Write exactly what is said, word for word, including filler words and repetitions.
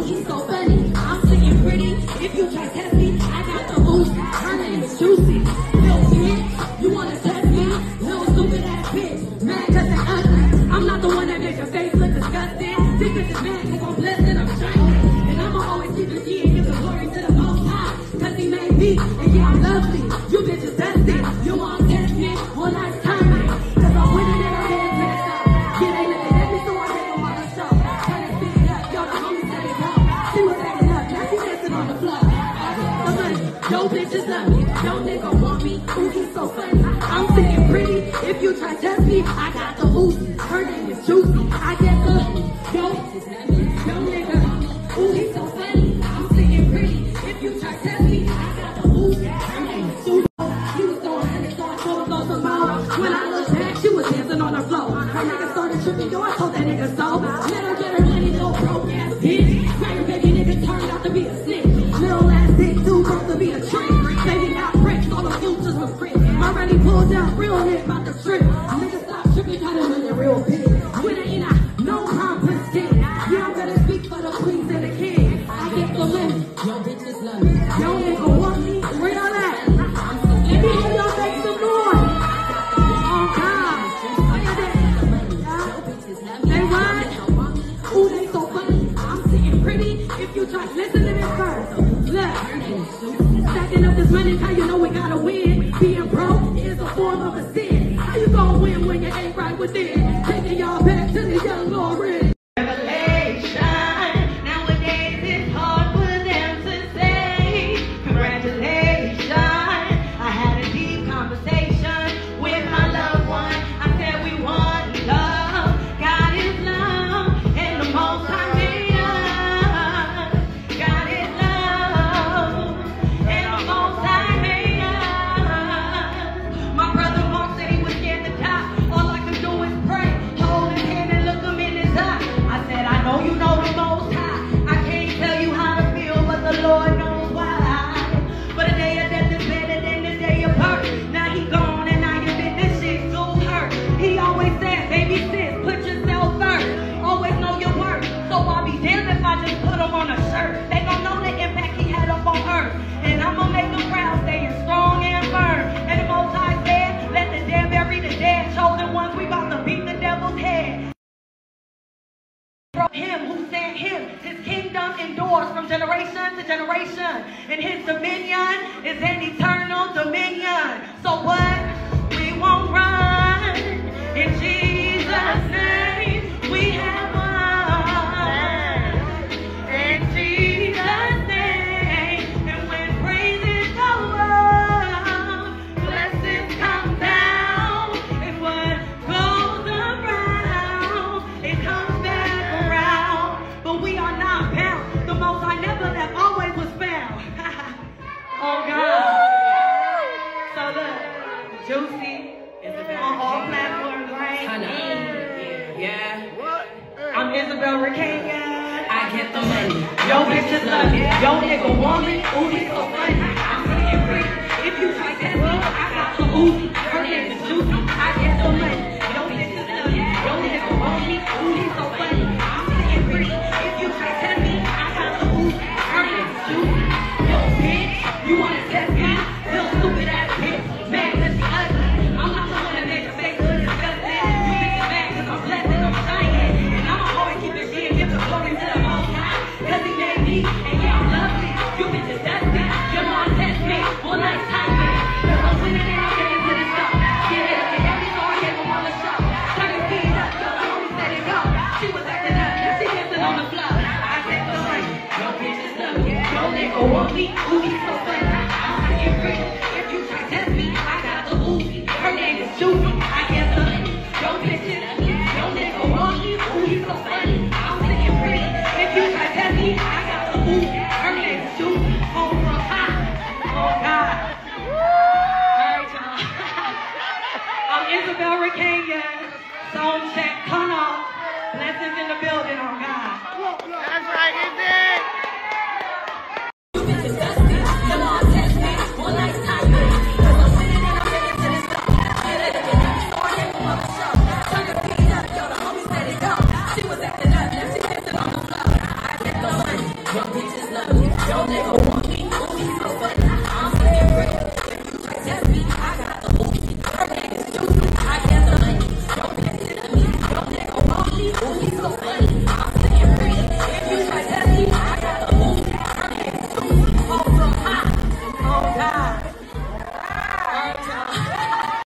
he's so funny. I'm sitting pretty. If you try to test me, I got the boost. Her name is Juicy. Little bitch, you wanna test me? Little stupid ass bitch. Mad cause they ugly. I'm not the one that makes your face look disgusting. This bitch is mad cause I'm blessed and I'm strong. And I'ma always keep it G and give the glory to the Most High. Cause he made me, and yeah, I'm lovely. You bitches dusty. You want to test me? Well, nice timing. Cause I'm winning and I'm heading to the top. Yeah, they looking at me, so I take them on the show. Turn it speed up, yo, the homie said it go. She was acting up, now she dancing on the floor. The money, yo, bitches love me. Yo, nigga want me, ooh, he's so funny. I'm sitting pretty. If you try to test me, I got the boost. Her name is Juicy. I get the, yo, yo, nigga, ooh, he's so funny. I'm sitting pretty. If you try to test me, I got the boost. Her name is Juicy. She was throwing hundred, so I told her blow some more. When I looked back, she was dancing on the floor. Her nigga started tripping, yo, I told that nigga so. Let her get her money, no broke ass bitch. Cracker baby nigga turned out to be a snitch. Little ass dick too broke to be a trick. Baby got bricks, all the futures was free. Already pulled out, real hit about the strip. Nigga stop tripping, got him in the real big. When I ain't I, no complex kid. Yeah, I'm gonna speak for the queens and the kings. I get the money, yo bitches love me. Yo nigga want me, real that. Let me hear y'all make some noise. Oh God, they what? Ooh, they so funny. I'm sitting pretty. If you try, listen to this first. Look, stacking up this money, how you know we gotta win? Being broke is a form of a sin. How you gonna win when you ain't right within? Taking y'all back to the young Lauren. Him who sent him, his kingdom endures from generation to generation, and his dominion is an eternal dominion. So what? We won't run. In Jesus' name, we have won. In Jesus' name, and when praises go up, blessings come down, and what goes around, it comes back. But we are not bound. The most I never left always was found. Oh God. So look, Juicy is on all platforms, right? Yeah. I'm Isabel Ricania. I get the money. Yo bitches love me. Yo nigga want me. Ooh, he's so funny. I'm sitting free. If you try to test me, I got the ooh. Her name is Juicy. I get the money. Yo bitches love me. Yo nigga want me. Ooh, he's so funny. I'm sitting free. If you try to test me, I got the ooh. Her name is Juicy. Yo bitch, you wanna test me? Little stupid ass bitch. Mad cause she ugly. I'm not the one that makes your face look disgusting. You bitches mad cause I'm blessed and I'm shining. And I'ma always keep it G and give the glory to the Most High. Cause he made me, and yeah, I'm lovely. You bitches dusty. You wanna test me? Well, nice timing. Cause I'm winning and I'm getting to the show. Yeah, they looking at me, so I gave them on the show. Turn it speed up, yo, the homie said it go. She was acting up, now she dancing on the floor. I said the money, yo bitches love me. Yo nigga want me, ooh, he's so funny. I'm sitting free. If you try to test me, I got the ooh. Her name is Juicy. I get the money. Yo bitches, yo nigga want me, ooh, he's so funny. I'm sitting free. If you try to test me, I got the ooh. Her name is Juicy. Home from high. Oh God. Alright, y'all. I'm Isabel Ricania. Sound check, turn off. Blessings in the building.